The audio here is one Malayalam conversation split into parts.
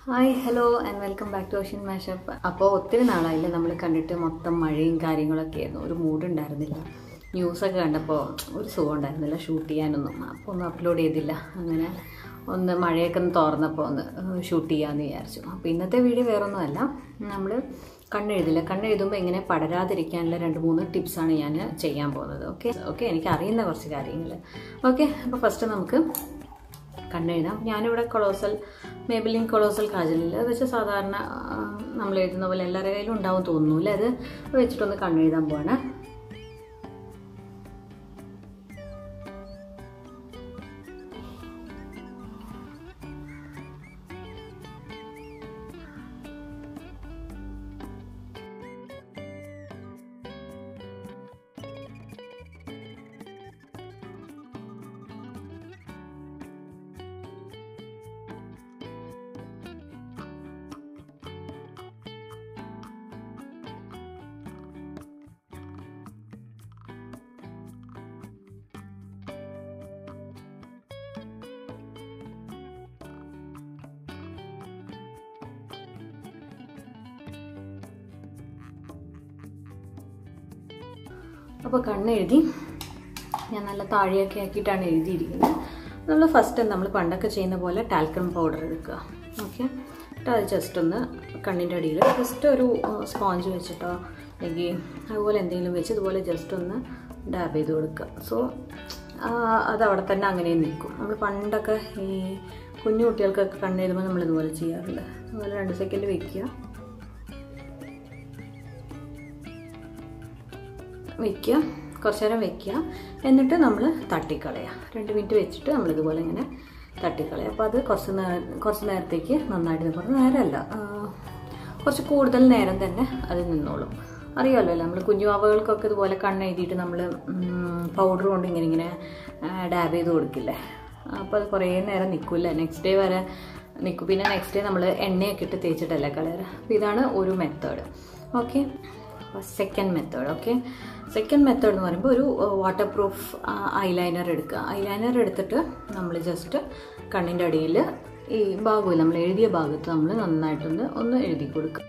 Hi, hello and welcome back to Ocean Mashup. അപ്പോൾ ഒത്തിരി നാളായില്ലേ നമ്മൾ കണ്ടിട്ട് മൊത്തം മഴയും കാര്യങ്ങളൊക്കെ ആയിരുന്നു. ഒരു മൂഡ് ഉണ്ടായിരുന്നില്ല. ന്യൂസ് ഒക്കെ കണ്ടപ്പോൾ ഒരു സുഖം ഉണ്ടായിരുന്നില്ല ഷൂട്ട് ചെയ്യാനൊന്നും. അപ്പോൾ ഒന്നും അപ്ലോഡ് ചെയ്തില്ല. അങ്ങനെ ഒന്ന് മഴയൊക്കെ ഒന്ന് തോർന്നപ്പോൾ ഒന്ന് ഷൂട്ട് ചെയ്യാമെന്ന് വിചാരിച്ചു. അപ്പോൾ ഇന്നത്തെ വീഡിയോ വേറൊന്നുമല്ല. നമ്മൾ കണ്ണെഴുതില്ല. കണ്ണെഴുതുമ്പോൾ എങ്ങനെ പടരാതിരിക്കാനുള്ള 2-3 ടിപ്സാണ് ഞാൻ ചെയ്യാൻ പോകുന്നത്. ഓക്കെ എനിക്ക് അറിയുന്ന കുറച്ച് കാര്യങ്ങൾ. ഓക്കെ അപ്പോൾ ഫസ്റ്റ് നമുക്ക് കണ്ണെഴുതാം. ഞാനിവിടെ മേബിലിൻ കൊളോസൽ കാജലിൽ വെച്ച് സാധാരണ നമ്മൾ എഴുതുന്ന പോലെ എല്ലാവരുടെ കയ്യിലും ഉണ്ടാവും തോന്നുന്നു അല്ലേ. അത് വെച്ചിട്ടൊന്ന് കണ്ണെഴുതാൻ പോവാണ്. അപ്പോൾ കണ്ണെഴുതി ഞാൻ നല്ല താഴെയൊക്കെ ആക്കിയിട്ടാണ് എഴുതിയിരിക്കുന്നത്. നമ്മൾ ഫസ്റ്റ് നമ്മൾ പണ്ടൊക്കെ ചെയ്യുന്ന പോലെ ടാൽക്കം പൗഡർ എടുക്കുക. ഓക്കെ, അത് ജസ്റ്റ് ഒന്ന് കണ്ണിൻ്റെ അടിയിൽ ജസ്റ്റ് ഒരു സ്പോഞ്ച് വെച്ചിട്ടോ അല്ലെങ്കിൽ അതുപോലെ എന്തെങ്കിലും വെച്ച് ഇതുപോലെ ജസ്റ്റ് ഒന്ന് ഡാബ് ചെയ്ത് കൊടുക്കുക. സോ അതവിടെ തന്നെ അങ്ങനെ നിൽക്കും. നമ്മൾ പണ്ടൊക്കെ ഈ കുഞ്ഞു കുട്ടികൾക്കൊക്കെ കണ്ണെഴുതുമ്പോൾ നമ്മളിതുപോലെ ചെയ്യാറുണ്ട്. അതുപോലെ 2 സെക്കൻഡ് വയ്ക്കുക, കുറച്ച് നേരം വയ്ക്കുക. എന്നിട്ട് നമ്മൾ തട്ടിക്കളയുക. 2 മിനിറ്റ് വെച്ചിട്ട് നമ്മളിതുപോലെ ഇങ്ങനെ തട്ടിക്കളയുക. അപ്പോൾ അത് കുറച്ച് നേരത്തേക്ക് നന്നായിട്ട് നിൽക്കും. നേരമല്ല, കുറച്ച് കൂടുതൽ നേരം തന്നെ അത് നിന്നോളും. അറിയാമല്ലോ അല്ലേ, നമ്മൾ കുഞ്ഞുവാവകൾക്കൊക്കെ ഇതുപോലെ കണ്ണെഴുതിയിട്ട് നമ്മൾ പൗഡർ കൊണ്ട് ഇങ്ങനെ ഡാബ് ചെയ്ത് കൊടുക്കില്ലേ. അപ്പോൾ അത് കുറേ നേരം നിൽക്കില്ല, നെക്സ്റ്റ് ഡേ വരെ നിൽക്കും. പിന്നെ നെക്സ്റ്റ് ഡേ നമ്മൾ എണ്ണയൊക്കെ ഇട്ട് തേച്ചിട്ടല്ലേ കളയുക. അപ്പോൾ ഇതാണ് ഒരു method. Okay, second method. Okay, second method എന്ന് പറയുമ്പോൾ ഒരു വാട്ടർ പ്രൂഫ് ഐലൈനർ എടുക്കുക. ഐലൈനർ എടുത്തിട്ട് നമ്മൾ ജസ്റ്റ് കണ്ണിൻ്റെ അടിയിൽ ഈ ഭാഗമില്ല, നമ്മൾ എഴുതിയ ഭാഗത്ത് നമ്മൾ നന്നായിട്ടൊന്ന് എഴുതി കൊടുക്കുക.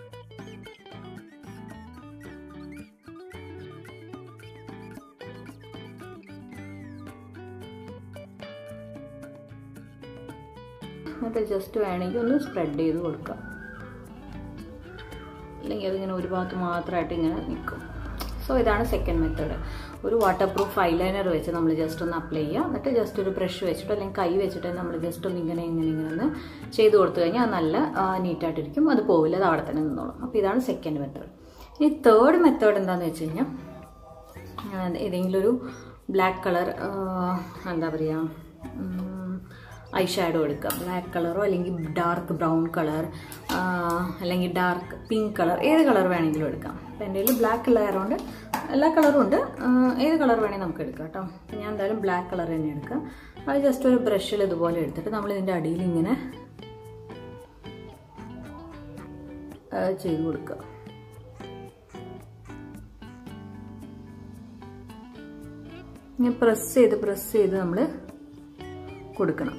എന്നിട്ട് ജസ്റ്റ് വേണമെങ്കിൽ ഒന്ന് സ്പ്രെഡ് ചെയ്ത് കൊടുക്കുക. അല്ലെങ്കിൽ അതിങ്ങനെ ഒരു ഭാഗത്ത് മാത്രമായിട്ട് ഇങ്ങനെ നിൽക്കും. സോ ഇതാണ് സെക്കൻഡ് മെത്തേഡ്. ഒരു വാട്ടർ പ്രൂഫ് ഐലൈനർ വെച്ച് നമ്മൾ ജസ്റ്റ് ഒന്ന് അപ്ലൈ ചെയ്യുക. എന്നിട്ട് ജസ്റ്റ് ഒരു ബ്രഷ് വെച്ചിട്ടോ അല്ലെങ്കിൽ കൈ വെച്ചിട്ട് നമ്മൾ ജസ്റ്റ് ഒന്ന് ഇങ്ങനെ ഒന്ന് ചെയ്ത് കൊടുത്തു കഴിഞ്ഞാൽ അത് നല്ല നീറ്റായിട്ടിരിക്കും. അത് പോവില്ല, അത് അവിടെ തന്നെ നിന്നോളും. അപ്പോൾ ഇതാണ് സെക്കൻഡ് മെത്തേഡ്. ഇനി തേർഡ് മെത്തേഡ് എന്താണെന്ന് വെച്ച് കഴിഞ്ഞാൽ ഏതെങ്കിലും ഒരു ബ്ലാക്ക് കളർ എന്താ പറയുക ഐ ഷാഡോ എടുക്കുക. ബ്ലാക്ക് കളറോ അല്ലെങ്കിൽ ഡാർക്ക് ബ്രൗൺ കളർ അല്ലെങ്കിൽ ഡാർക്ക് പിങ്ക് കളർ, ഏത് കളർ വേണമെങ്കിലും എടുക്കാം. അപ്പം എൻ്റെ കയ്യിൽ ബ്ലാക്ക് കളറുണ്ട്, എല്ലാ കളറും ഉണ്ട്. ഏത് കളർ വേണമെങ്കിൽ നമുക്ക് എടുക്കാം കേട്ടോ. അപ്പം ഞാൻ എന്തായാലും ബ്ലാക്ക് കളർ തന്നെ എടുക്കാം. അത് ജസ്റ്റ് ഒരു ബ്രഷിൽ ഇതുപോലെ എടുത്തിട്ട് നമ്മൾ ഇതിൻ്റെ അടിയിൽ ഇങ്ങനെ ചെയ്ത് കൊടുക്കുക. ഇങ്ങനെ പ്രസ് ചെയ്ത് നമ്മൾ കൊടുക്കണം.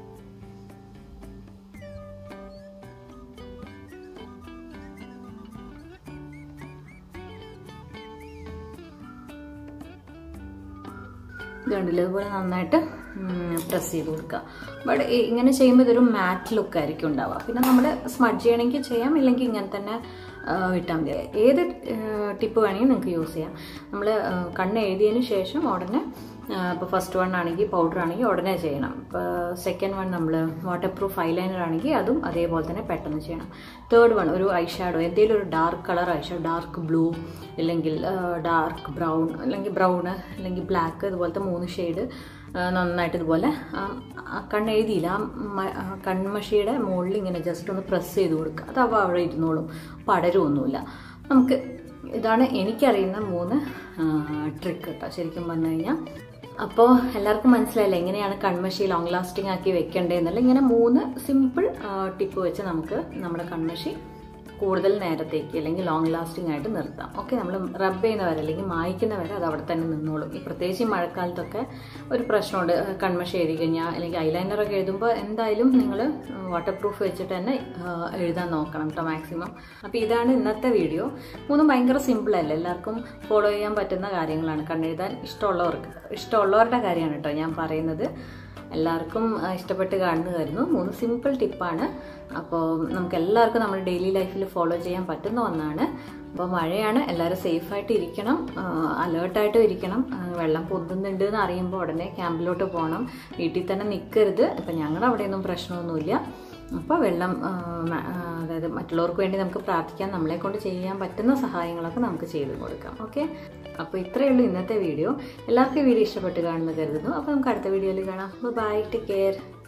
ഇതുണ്ടല്ലോ, അതുപോലെ നന്നായിട്ട് പ്രസ് ചെയ്ത് കൊടുക്കുക. ബട്ട് ഇങ്ങനെ ചെയ്യുമ്പോൾ ഇതൊരു മാറ്റ് ലുക്ക് ആയിരിക്കും ഉണ്ടാവുക. പിന്നെ നമ്മൾ സ്മഡ്ജ് ചെയ്യണമെങ്കിൽ ചെയ്യാം, ഇല്ലെങ്കിൽ ഇങ്ങനെ തന്നെ വിട്ടാൽ മതി. ഏത് ടിപ്പ് വേണമെങ്കിൽ നിങ്ങൾക്ക് യൂസ് ചെയ്യാം. നമ്മൾ കണ്ണ് എഴുതിയതിന് ശേഷം ഉടനെ, ഇപ്പോൾ ഫസ്റ്റ് വൺ ആണെങ്കിൽ പൗഡർ ആണെങ്കിൽ ഉടനെ ചെയ്യണം. ഇപ്പോൾ സെക്കൻഡ് വൺ നമ്മൾ വാട്ടർ പ്രൂഫ് ഐലൈനർ ആണെങ്കിൽ അതും അതേപോലെ തന്നെ പെട്ടെന്ന് ചെയ്യണം. തേർഡ് വൺ ഒരു ഐ ഷാഡോ, എന്തെങ്കിലും ഒരു dark colour eyeshadow, dark blue അല്ലെങ്കിൽ ഡാർക്ക് ബ്രൗൺ അല്ലെങ്കിൽ ബ്രൗണ് അല്ലെങ്കിൽ ബ്ലാക്ക്, ഇതുപോലത്തെ 3 ഷെയ്ഡ് നന്നായിട്ട് ഇതുപോലെ കണ്ണെഴുതിയില്ല ആ കൺമഷിയുടെ മുകളിൽ ഇങ്ങനെ ജസ്റ്റ് ഒന്ന് പ്രസ് ചെയ്ത് കൊടുക്കുക. അത് അവിടെ ഇരുന്നോളും, പടരുമൊന്നുമില്ല. നമുക്ക് ഇതാണ് എനിക്കറിയുന്ന 3 ട്രിക്ക് കേട്ടോ ശരിക്കും പറഞ്ഞു കഴിഞ്ഞാൽ. അപ്പോൾ എല്ലാവർക്കും മനസ്സിലായില്ല എങ്ങനെയാണ് കൺമഷി ലോങ് ലാസ്റ്റിംഗ് ആക്കി വെക്കേണ്ടതെന്നല്ല. ഇങ്ങനെ 3 സിമ്പിൾ ടിപ്പ് വെച്ച് നമുക്ക് നമ്മുടെ കൺമഷി കൂടുതൽ നേരത്തേക്ക് അല്ലെങ്കിൽ ലോങ് ലാസ്റ്റിംഗ് ആയിട്ട് നിർത്താം. ഓക്കെ, നമ്മൾ റബ്ബ് ചെയ്യുന്നവരെ അല്ലെങ്കിൽ മായ്ക്കുന്നവരെ അത് അവിടെ തന്നെ നിന്നോളും. ഈ പ്രത്യേകിച്ച് ഈ മഴക്കാലത്തൊക്കെ ഒരു പ്രശ്നമുണ്ട്, കൺമഷി എഴുതി കഴിഞ്ഞാൽ അല്ലെങ്കിൽ ഐലൈനറൊക്കെ എഴുതുമ്പോൾ എന്തായാലും നിങ്ങൾ വാട്ടർ പ്രൂഫ് വെച്ചിട്ട് തന്നെ എഴുതാൻ നോക്കണം കേട്ടോ മാക്സിമം. അപ്പോൾ ഇതാണ് ഇന്നത്തെ വീഡിയോ. മൂന്നും ഭയങ്കര സിമ്പിളല്ലേ, എല്ലാവർക്കും ഫോളോ ചെയ്യാൻ പറ്റുന്ന കാര്യങ്ങളാണ്. കണ്ണെഴുതാൻ ഇഷ്ടമുള്ളവരുടെ കാര്യമാണ് കേട്ടോ ഞാൻ പറയുന്നത്. എല്ലാവർക്കും ഇഷ്ടപ്പെട്ട് കാണുന്നു കരുതുന്നു. 3 സിമ്പിൾ ടിപ്പാണ്. അപ്പോൾ നമുക്ക് എല്ലാവർക്കും നമ്മുടെ ഡെയിലി ലൈഫിൽ ഫോളോ ചെയ്യാൻ പറ്റുന്ന ഒന്നാണ്. അപ്പോൾ മഴയാണ്, എല്ലാവരും സേഫായിട്ട് ഇരിക്കണം, അലേർട്ടായിട്ടും ഇരിക്കണം. വെള്ളം പൊന്തുന്നുണ്ട് എന്ന് അറിയുമ്പോൾ ഉടനെ ക്യാമ്പിലോട്ട് പോകണം, വീട്ടിൽ തന്നെ നിൽക്കരുത്. ഇപ്പം ഞങ്ങളുടെ അവിടെയൊന്നും പ്രശ്നമൊന്നുമില്ല. അപ്പോൾ വെള്ളം, അതായത് മറ്റുള്ളവർക്ക് വേണ്ടി നമുക്ക് പ്രാർത്ഥിക്കാൻ, നമ്മളെ കൊണ്ട് ചെയ്യാൻ പറ്റുന്ന സഹായങ്ങളൊക്കെ നമുക്ക് ചെയ്തു കൊടുക്കാം. ഓക്കെ, അപ്പോൾ ഇത്രയേ ഉള്ളൂ ഇന്നത്തെ വീഡിയോ. എല്ലാവർക്കും വീഡിയോ ഇഷ്ടപ്പെട്ട് കാണുന്നു കരുതുന്നു. അപ്പോൾ നമുക്ക് അടുത്ത വീഡിയോയിൽ കാണാം. Bye, take care.